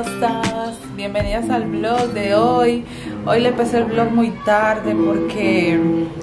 hermosas, bienvenidas al vlog de hoy. Hoy le empecé el vlog muy tarde porque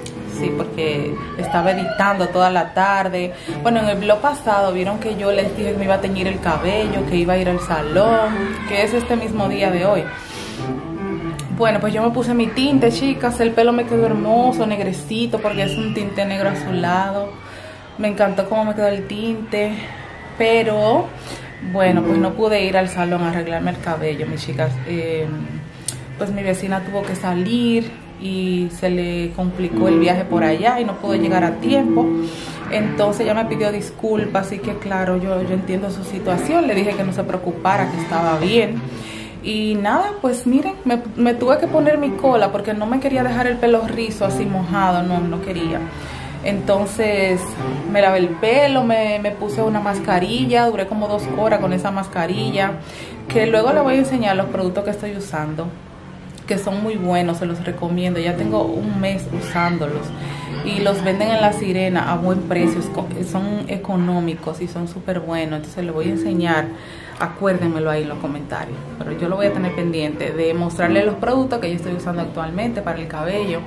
estaba editando toda la tarde. Bueno, en el vlog pasado vieron que yo les dije que me iba a teñir el cabello, que iba a ir al salón, que es este mismo día de hoy. Bueno, pues yo me puse mi tinte, chicas. El pelo me quedó hermoso, negrecito, porque es un tinte negro azulado. Me encantó cómo me quedó el tinte, pero bueno, pues no pude ir al salón a arreglarme el cabello, mis chicas. Pues mi vecina tuvo que salir y se le complicó el viaje por allá y no pudo llegar a tiempo. Entonces ella me pidió disculpas, así que claro, yo entiendo su situación. Le dije que no se preocupara, que estaba bien. Y nada, pues miren, me tuve que poner mi cola porque no me quería dejar el pelo rizo así mojado, no quería. Entonces me lavé el pelo, me puse una mascarilla, duré como 2 horas con esa mascarilla, que luego les voy a enseñar los productos que estoy usando, que son muy buenos, se los recomiendo. Ya tengo un mes usándolos y los venden en La Sirena a buen precio, son económicos y son súper buenos. Entonces les voy a enseñar, acuérdenmelo ahí en los comentarios, pero yo lo voy a tener pendiente de mostrarles los productos que yo estoy usando actualmente para el cabello.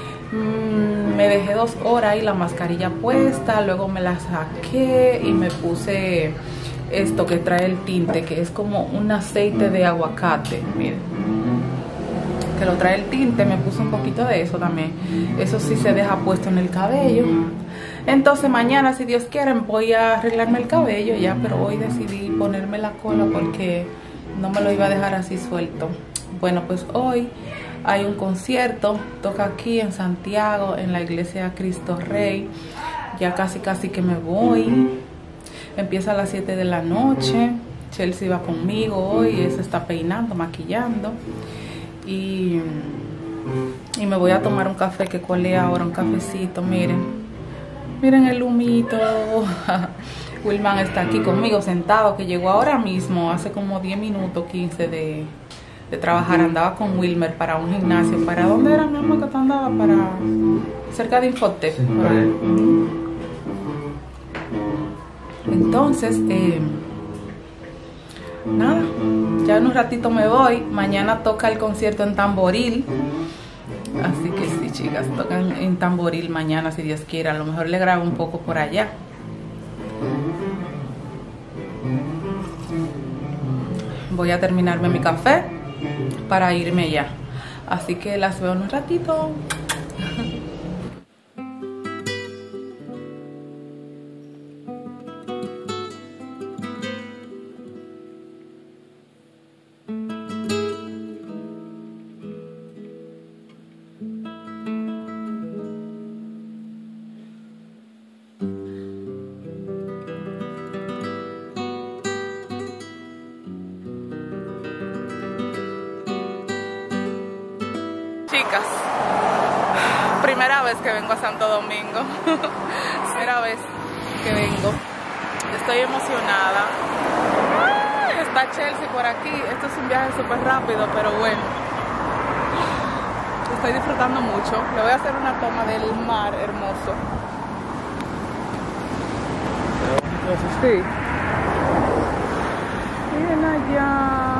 Me dejé 2 horas ahí la mascarilla puesta, luego me la saqué y me puse esto que trae el tinte, que es como un aceite de aguacate, miren, que lo trae el tinte. Me puse un poquito de eso también, eso sí se deja puesto en el cabello. Entonces mañana, si Dios quiere, voy a arreglarme el cabello ya, pero hoy decidí ponerme la cola porque no me lo iba a dejar así suelto. Bueno, pues hoy hay un concierto, toca aquí en Santiago, en la iglesia Cristo Rey. Ya casi que me voy. Empieza a las 7 de la noche. Chelsea va conmigo hoy, ella se está peinando, maquillando. Y me voy a tomar un café, que colé ahora, un cafecito, miren. Miren el humito. Wilman está aquí conmigo sentado, que llegó ahora mismo, hace como 10 minutos, 15 de trabajar. Andaba con Wilmer para un gimnasio. ¿Para dónde era, mi amor, que tú andabas? Para cerca de Infotec. Entonces, nada, ya en un ratito me voy. Mañana toca el concierto en Tamboril. Así que sí, chicas, tocan en Tamboril mañana, si Dios quiere. A lo mejor le grabo un poco por allá. Voy a terminarme mi café para irme ya. Así que las veo en un ratito. Chicas, primera vez que vengo a Santo Domingo. Primera vez que vengo. Estoy emocionada. Está Chelsea por aquí. Esto es un viaje súper rápido, pero bueno. Estoy disfrutando mucho. Le voy a hacer una toma del mar hermoso. Sí. Miren allá.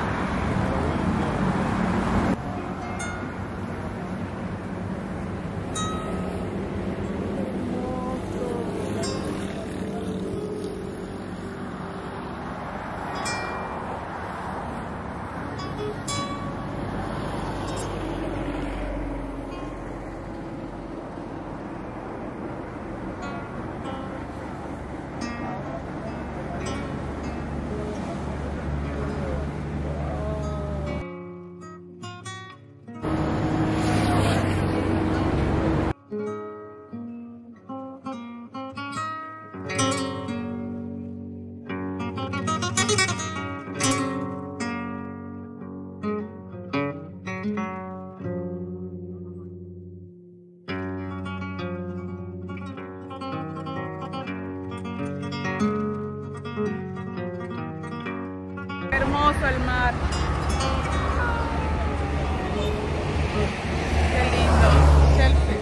Hermoso el mar. Qué lindo. Chelsea.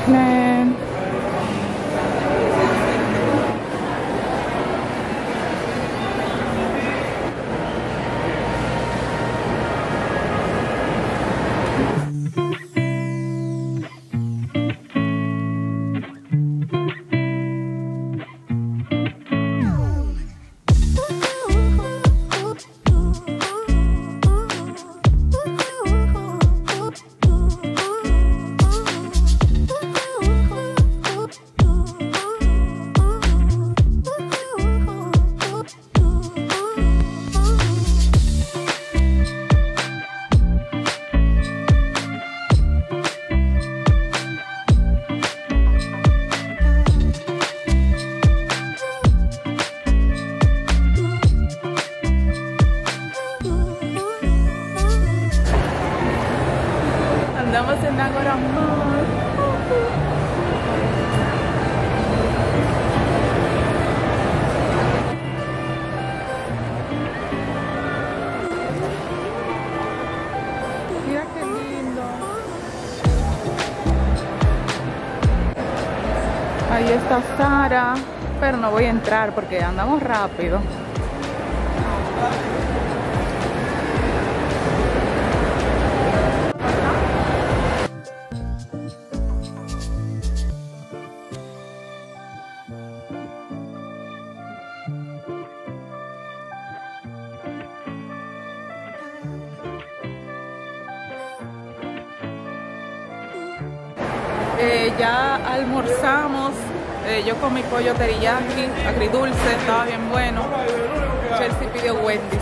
Brooklyn. Andamos en Agora Mall. Mira qué lindo. Ahí está Sara, pero no voy a entrar porque andamos rápido. Ya almorzamos, yo comí pollo teriyaki, agridulce, estaba bien bueno. Chelsea pidió Wendy's.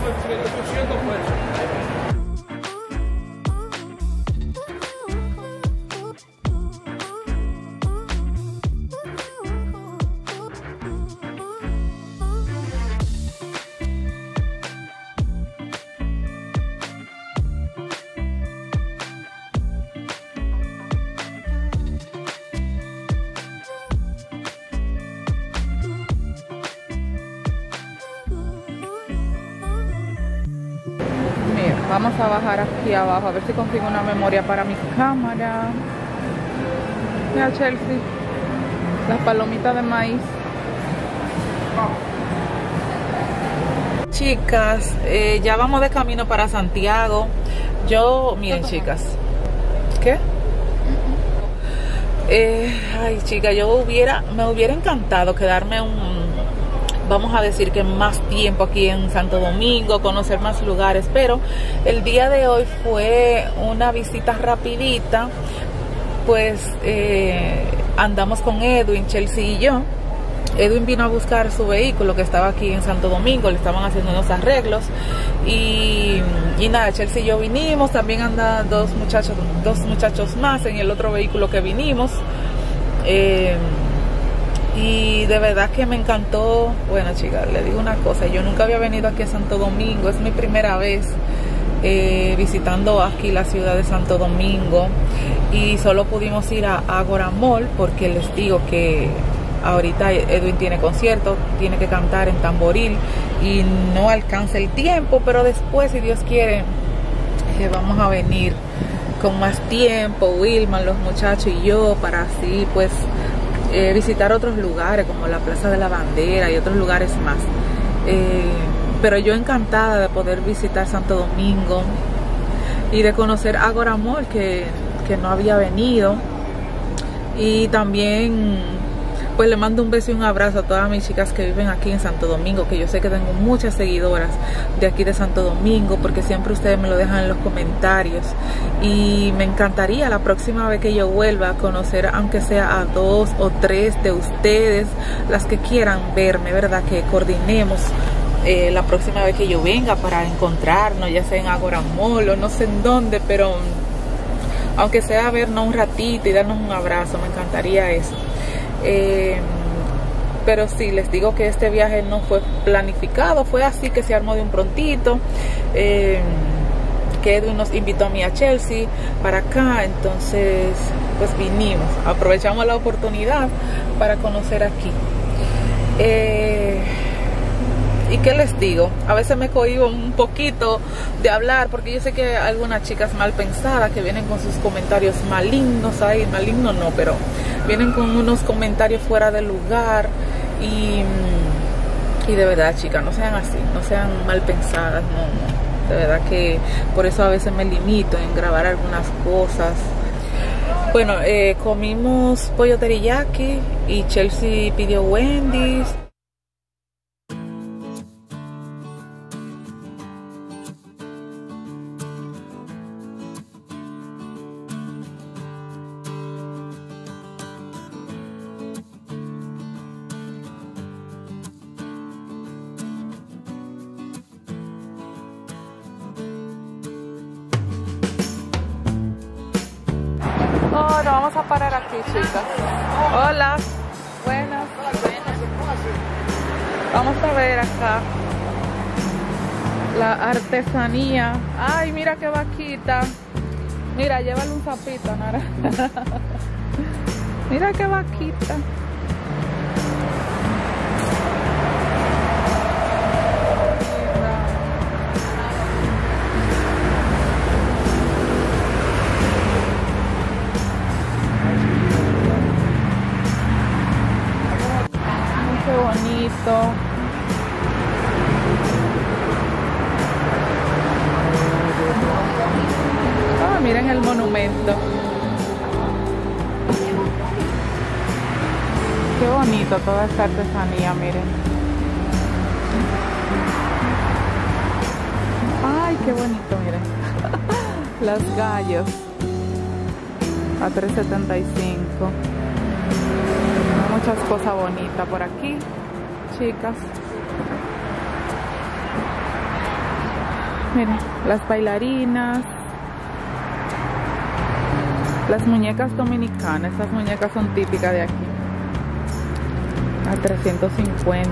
Vamos a bajar aquí abajo a ver si consigo una memoria para mi cámara. Mira, Chelsea, las palomitas de maíz. Chicas, ya vamos de camino para Santiago. Miren, chicas, ¿qué? Ay, chicas, me hubiera encantado quedarme vamos a decir que más tiempo aquí en Santo Domingo, conocer más lugares, pero el día de hoy fue una visita rapidita, pues andamos con Edwin, Chelsea y yo. Edwin vino a buscar su vehículo que estaba aquí en Santo Domingo, le estaban haciendo unos arreglos y nada, Chelsea y yo vinimos, también andan dos muchachos más en el otro vehículo que vinimos. Y de verdad que me encantó. Bueno, chicas, le digo una cosa, yo nunca había venido aquí a Santo Domingo, es mi primera vez visitando aquí la ciudad de Santo Domingo y solo pudimos ir a Agora Mall porque les digo que ahorita Edwin tiene concierto, tiene que cantar en Tamboril y no alcanza el tiempo, pero después, si Dios quiere, vamos a venir con más tiempo, Wilman, los muchachos y yo, para así pues visitar otros lugares como la Plaza de la Bandera y otros lugares más. Pero yo encantada de poder visitar Santo Domingo y de conocer Agora Mall que no había venido. Y también pues le mando un beso y un abrazo a todas mis chicas que viven aquí en Santo Domingo, que yo sé que tengo muchas seguidoras de aquí de Santo Domingo, porque siempre ustedes me lo dejan en los comentarios. Y me encantaría la próxima vez que yo vuelva a conocer, aunque sea a 2 o 3 de ustedes, las que quieran verme, ¿verdad? Que coordinemos la próxima vez que yo venga para encontrarnos, ya sea en Agora Mall o no sé en dónde, pero aunque sea vernos un ratito y darnos un abrazo, me encantaría eso. Pero sí, les digo que este viaje no fue planificado, fue así que se armó de un prontito, que Edwin nos invitó a mí a Chelsea para acá, entonces pues vinimos, aprovechamos la oportunidad para conocer aquí. ¿Y qué les digo? A veces me cohíbo un poquito de hablar porque yo sé que hay algunas chicas mal pensadas que vienen con sus comentarios malignos ahí, malignos no, pero vienen con unos comentarios fuera de lugar y de verdad, chicas, no sean así, no sean mal pensadas, no, de verdad que por eso a veces me limito en grabar algunas cosas. Bueno, comimos pollo teriyaki y Chelsea pidió Wendy's. Oh, nos vamos a parar aquí, chicas. Hola. Buenas. Vamos a ver acá la artesanía. Ay, mira qué vaquita. Mira, llévale un sapito, Nara. Mira qué vaquita. Qué bonito. Ah, miren el monumento. Qué bonito toda esta artesanía, miren. Ay, qué bonito, miren. Los gallos. A $3.75. Muchas cosas bonitas por aquí, chicas. Miren, las bailarinas, las muñecas dominicanas. Estas muñecas son típicas de aquí. A $350.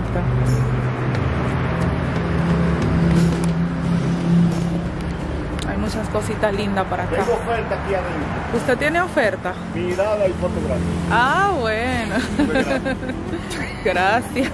Hay muchas cositas lindas para acá. Tengo oferta aquí adentro. ¿Usted tiene oferta? Mirada y fotografía. Ah, bueno. Gracias.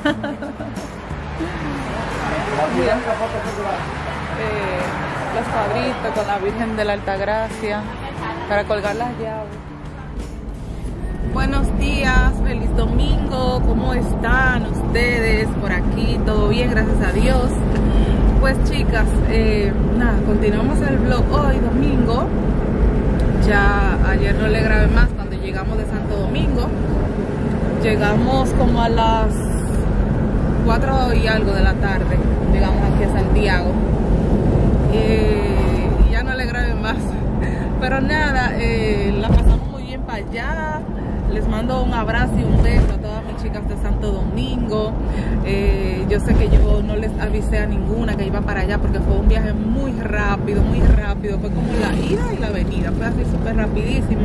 Los cuadritos con la Virgen de la Altagracia para colgar las llaves. Buenos días, feliz domingo. ¿Cómo están ustedes? Por aquí todo bien, gracias a Dios. Pues chicas, nada, continuamos el vlog hoy domingo. Ya ayer no le grabé más cuando llegamos de Santo Domingo. Llegamos como a las 4 y algo de la tarde. Llegamos aquí a Santiago. Y ya no le grabé más. Pero nada, la pasamos muy bien para allá. Les mando un abrazo y un beso a todas mis chicas de Santo Domingo. Yo sé que yo no les avisé a ninguna que iba para allá porque fue un viaje muy rápido, muy rápido. Fue como la ida y la venida, fue así súper rapidísimo.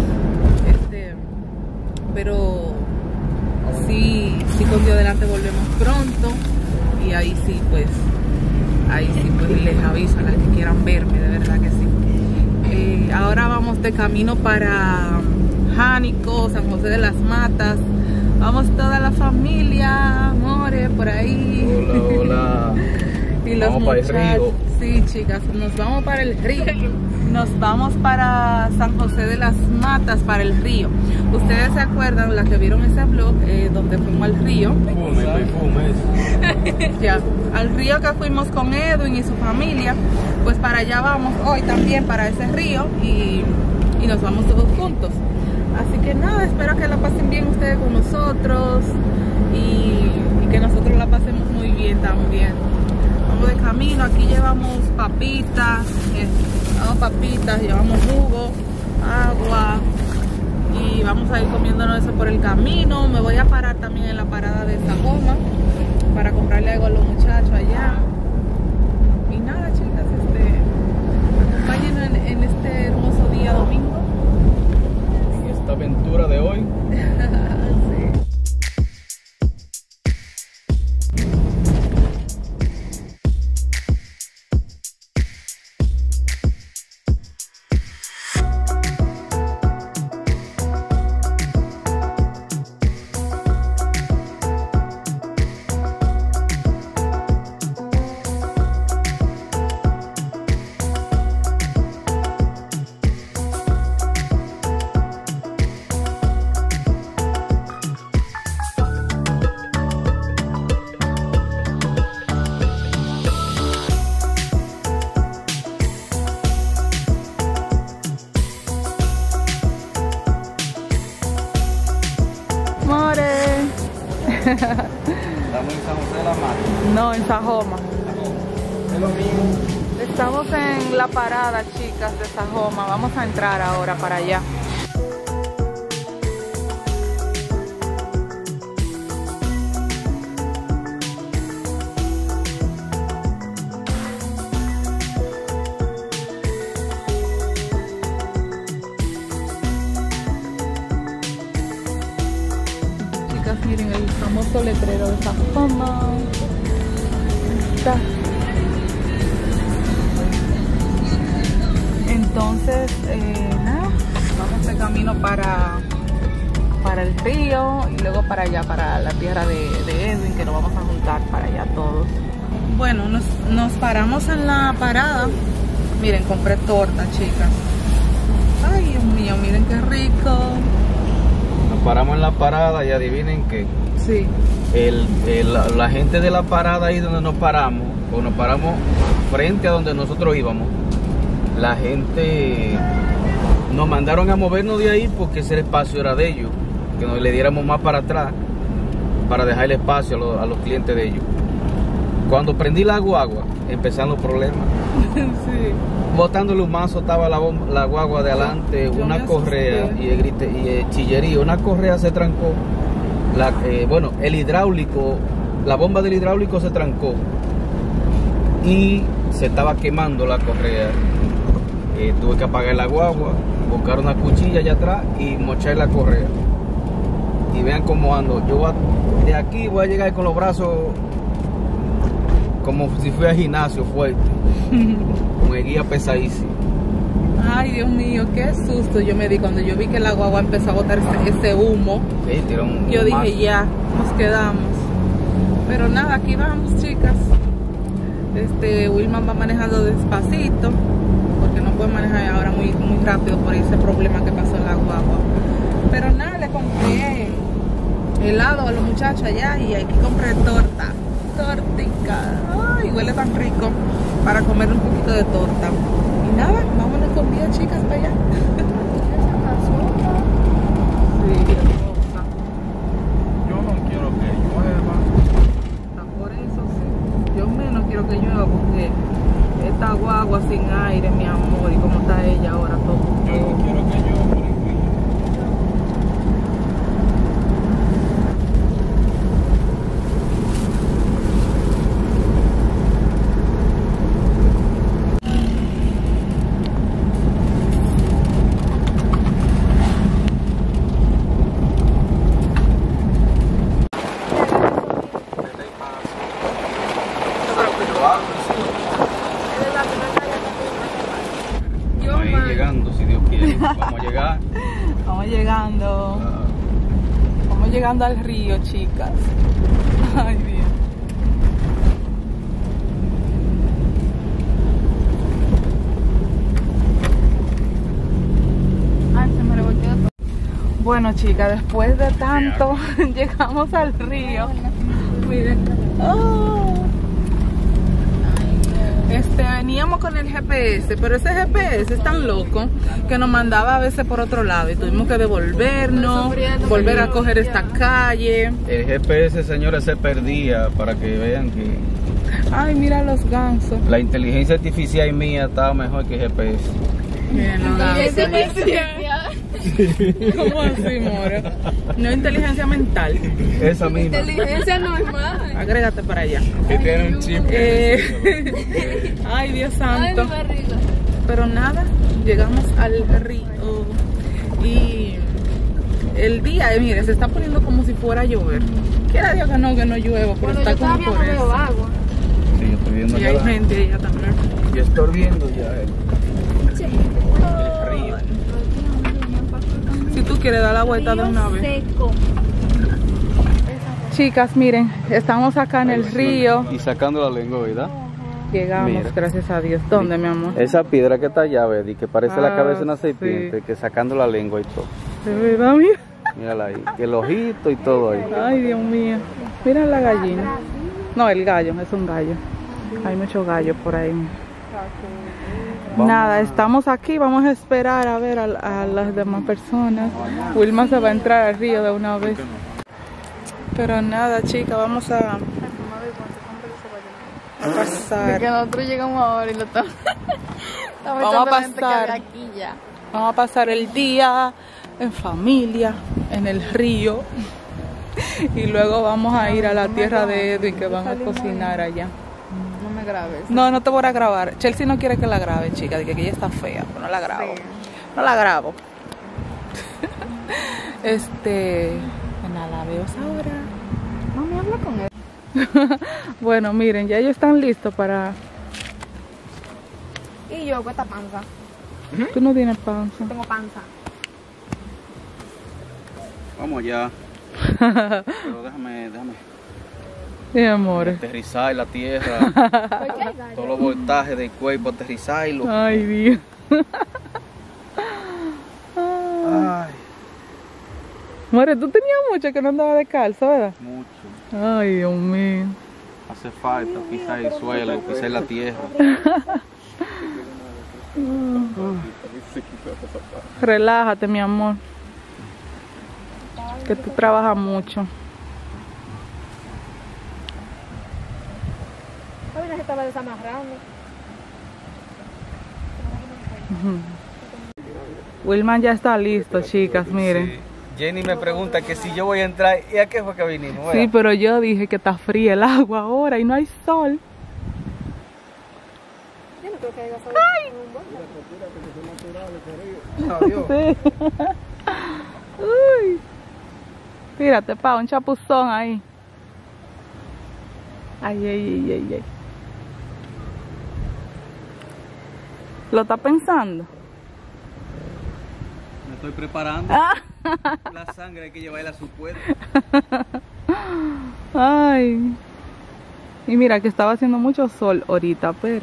Pero sí, con Dios delante volvemos pronto. Y ahí sí pues les aviso a las que quieran verme, de verdad que sí. Ahora vamos de camino para Jánico, San José de las Matas. Vamos toda la familia, amores, por ahí. Hola, hola. Y los vamos para el río. Sí, chicas, nos vamos para el río. Nos vamos para San José de las Matas, para el río. Ustedes se acuerdan, las que vieron ese vlog, donde fuimos al río. Ya, al río que fuimos con Edwin y su familia. Pues para allá vamos hoy también, para ese río. Y nos vamos todos juntos. Así que nada, espero que la pasen bien ustedes con nosotros y que nosotros la pasemos muy bien también. Vamos de camino, aquí llevamos papitas, llevamos jugo, agua y vamos a ir comiéndonos eso por el camino. Me voy a parar también en la parada de Sajoma para comprarle algo a los muchachos allá. Y nada, chicas, acompáñenos en este hermoso día domingo. Esta aventura de hoy. Sí. No, en Sajoma. Es lo mismo. Estamos en la parada, chicas, de Sajoma. Vamos a entrar ahora para allá. Chicas, miren el famoso letrero de Sajoma. Está. Entonces, nada, vamos de camino para el río y luego para allá, para la tierra de Edwin, que nos vamos a juntar para allá todos. Bueno, nos paramos en la parada. Miren, compré torta, chicas. Ay, Dios mío, miren qué rico. Nos paramos en la parada y adivinen qué. Sí. La gente de la parada ahí donde nos paramos, o nos paramos frente a donde nosotros íbamos, la gente nos mandaron a movernos de ahí porque ese espacio era de ellos, que nos le diéramos más para atrás para dejar el espacio a los clientes de ellos. Cuando prendí la guagua, empezaron los problemas. Sí. Botándole un mazo estaba la guagua de adelante, Yo una me correa asusté. y el chillerío, una correa se trancó. Bueno, el hidráulico, la bomba del hidráulico se trancó y se estaba quemando la correa. Tuve que apagar la guagua, buscar una cuchilla allá atrás y mochar la correa. Y vean cómo ando. De aquí voy a llegar con los brazos como si fuera gimnasio fuerte, con el guía pesadísimo. Ay, Dios mío, qué susto yo me di cuando yo vi que la guagua empezó a botar ese humo. Sí, tiró un Yo dije, mazo. ya, nos quedamos. Pero nada, aquí vamos, chicas. Wilman va manejando despacito, porque no puede manejar ahora muy rápido por ese problema que pasó en la guagua. Pero nada, le compré helado a los muchachos allá y aquí compré tortica. Ay, huele tan rico para comer un poquito de torta. Y nada, vámonos con día, chicas, para allá. Sí, hermosa. Yo no quiero que llueva. Por eso sí. Yo menos quiero que llueva porque esta guagua sin aire, mi amor, y como está ella ahora todo. Yo no quiero que llueva por el frío. Yo Ahí más. llegando, si Dios quiere. Vamos a llegar. Vamos llegando. Ah, Vamos llegando al río, chicas. Ay, Dios. Ay, se me revolvió todo. Bueno, chicas, después de tanto, llegamos al río. Miren. Oh. Veníamos con el GPS, pero ese GPS es tan loco que nos mandaba a veces por otro lado y tuvimos que devolvernos, volver a coger esta calle. el GPS, señores, se perdía, para que vean que Ay, mira los gansos. la inteligencia artificial mía estaba mejor que el GPS. Miren los gansos. ¿Cómo así, Mora? No inteligencia mental. Esa misma. Inteligencia normal. Agrégate para allá. Que tiene un chip. Ay, Dios Ay, santo. mi barriga. Pero nada, llegamos al río y el día, mire, se está poniendo como si fuera a llover. Quiera Dios que no llueva, pero Bueno, está yo como todavía por no veo eso. agua. Sí, yo estoy viendo Y ya hay la- gente allá también. Yo estoy viendo ya el río. Si tú quieres dar la vuelta de una vez. Seco. Chicas, miren, estamos acá en el río. Y sacando la lengua, ¿verdad? Llegamos, Mira. gracias a Dios. ¿Dónde, mi amor? Esa piedra que está allá, ¿ves? Y que parece la cabeza de una sí. serpiente, que sacando la lengua y todo. ¿De verdad, mira? Mírala ahí, el ojito y todo ahí. Ay, Dios mío. Mira la gallina. No, el gallo, es un gallo. Hay muchos gallos por ahí. Vamos. Nada, estamos aquí, vamos a esperar a ver a las demás personas. Wilma se va a entrar al río de una vez. Pero nada, chicas, vamos a... pasar. Que nosotros llegamos ahora y lo estamos. Vamos a pasar. Aquí ya. Vamos a pasar el día en familia, en el río. Y luego vamos a ir a la tierra de Edwin, que van a cocinar allá. No me grabes. No, no te voy a grabar. Chelsea no quiere que la grabe, chica, que ella está fea, pero no la grabo. Sí. No la grabo. Nada, veo ahora. Mami, habla con él. Bueno, miren, ya ellos están listos para... Y yo con esta panza. Tú no tienes panza. Tengo panza. Vamos allá. Pero déjame Sí, amores. aterrizar la tierra. Todos los voltajes del cuerpo, aterrizarlo. Ay, Dios. Ay, More, tú tenías mucho que no andaba descalzo, ¿verdad? mucho. Ay, Dios mío. Hace falta pisar el suelo, pisar la tierra. Relájate, mi amor. Que tú trabajas mucho. Hoy se estaba desamarrando. Wilman ya está listo, chicas, miren. Sí. Jenny me pregunta que si yo voy a entrar. ¿Y a qué fue que vinimos? Sí, pero yo dije que está fría el agua ahora y no hay sol. Yo no creo que haya sol. Adiós. Sí. Uy. Tírate, pa, un chapuzón ahí. Ay, ay, ay, ay, ay. ¿Lo está pensando? Me estoy preparando. Ah. La sangre hay que llevarla a su cuerpo. Ay. Y mira que estaba haciendo mucho sol ahorita, pero...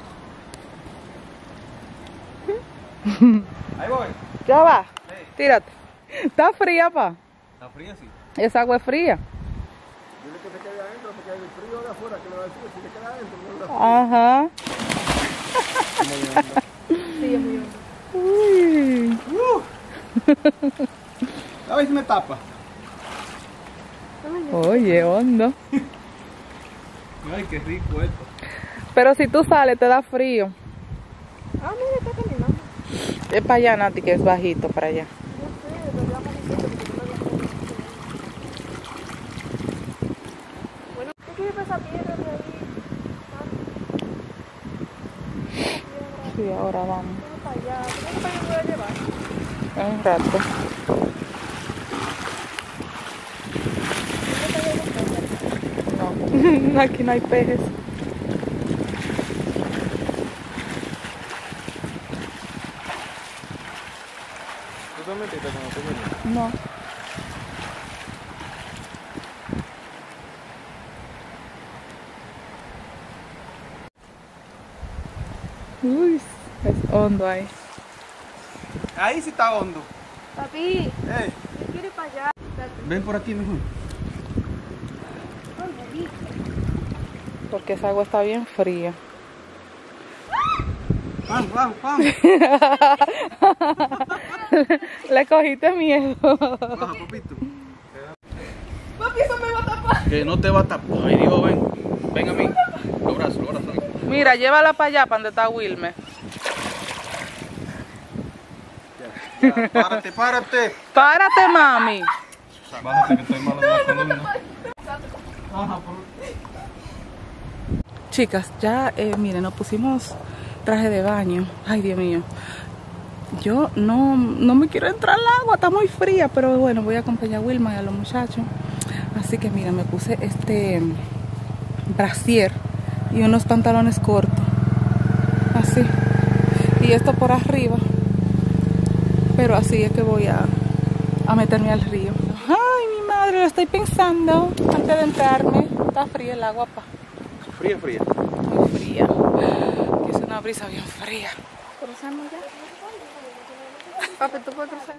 Ahí voy. Ya va. Hey. Tírate. Está fría, pa. ¿Está fría sí? Esa agua es fría. Dile que se quede adentro porque el frío de afuera que lo va a decir, si se queda adentro, no lo Ajá. Sí, es muy hondo. Uy. A ver si me tapa. Oye, hondo. Ay, qué rico esto. Pero si tú sales te da frío. Ah, mira, está caminando. Es para allá, Nati, que es bajito para allá. No sé, pero ya me diciendo que no lo había hecho. Bueno, ¿qué quieres esa piedra de ahí? Sí, ahora vamos. Vamos para allá. ¿Cómo para allá me voy a llevar? En un rato. No, aquí no hay peces. ¿Tú te metiste cuando tú viniste? No. Uy, es hondo ahí. Ahí sí está hondo. Papi, Ey, yo quiero ir para allá. ven por aquí mejor. Porque esa agua está bien fría. Vamos, vamos, vamos. Le cogiste miedo. Baja, papito. Papi, eso me va a tapar. Que no te va a tapar. Ay, Dios, ven. Ven a mí. Los brazos, los brazos. Mira, llévala para allá, para donde está Wilmer. Ya, párate, párate. Párate, mami. Bájate que estoy malo de la columna. Chicas, ya, miren, nos pusimos traje de baño. Ay, Dios mío. Yo no me quiero entrar al agua, está muy fría, pero bueno, voy a acompañar a Wilma y a los muchachos. Así que mira, me puse este brasier y unos pantalones cortos. Así. Y esto por arriba. Pero así es que voy a meterme al río. Ay, mi madre, lo estoy pensando antes de entrarme. Está fría el agua, pa. Fría, fría. Muy fría. Que es una brisa bien fría. ¿Cruzamos ya? Papi, ¿tú puedes cruzar?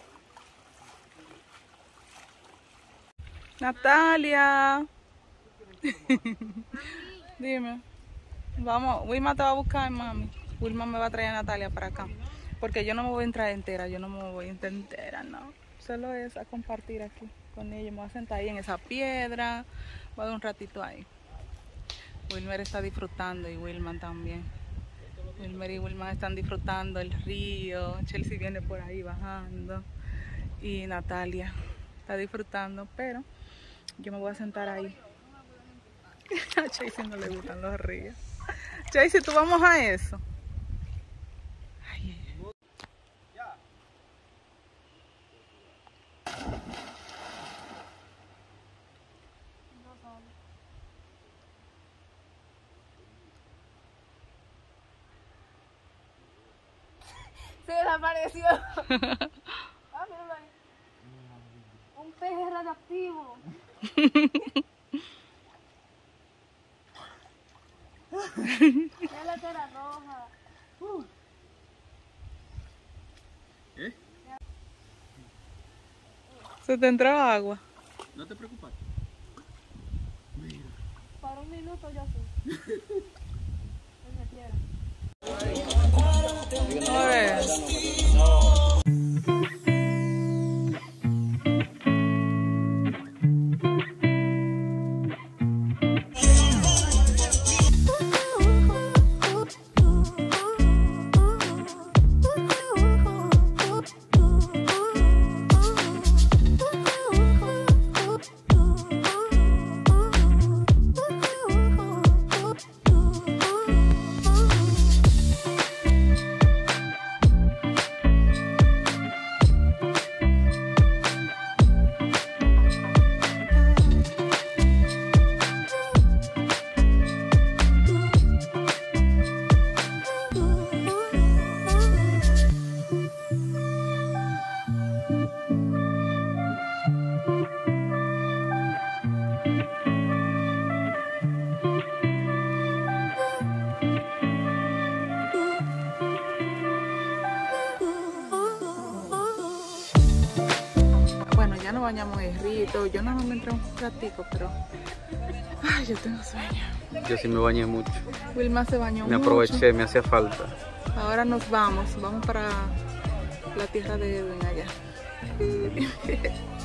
Natalia. Dime. Vamos, Wilma te va a buscar, mami. Wilma me va a traer a Natalia para acá. Porque yo no me voy a entrar entera, yo no me voy a entrar entera, no. Solo es a compartir aquí con ella. Me voy a sentar ahí en esa piedra. Voy a dar un ratito ahí. Wilmer está disfrutando y Wilman también. Wilmer y Wilman están disfrutando el río. Chelsea viene por ahí bajando. Y Natalia está disfrutando, pero yo me voy a sentar ahí. A Chelsea no le gustan los ríos. Chelsea, ¿tú vamos a eso? Ay, Se desapareció. Ah, míralo ahí. Un pez radioactivo. Ya la cara roja. ¿Eh? Se te entró agua. No te preocupes. Para un minuto ya sí. Donde quiera. A ver. Bueno, ya nos bañamos en el río. Yo no me entré un ratico, pero... Ay, yo tengo sueño. Yo sí me bañé mucho. Wilma se bañó Me mucho. aproveché, me hacía falta. Ahora nos vamos para la tierra de Edwin allá.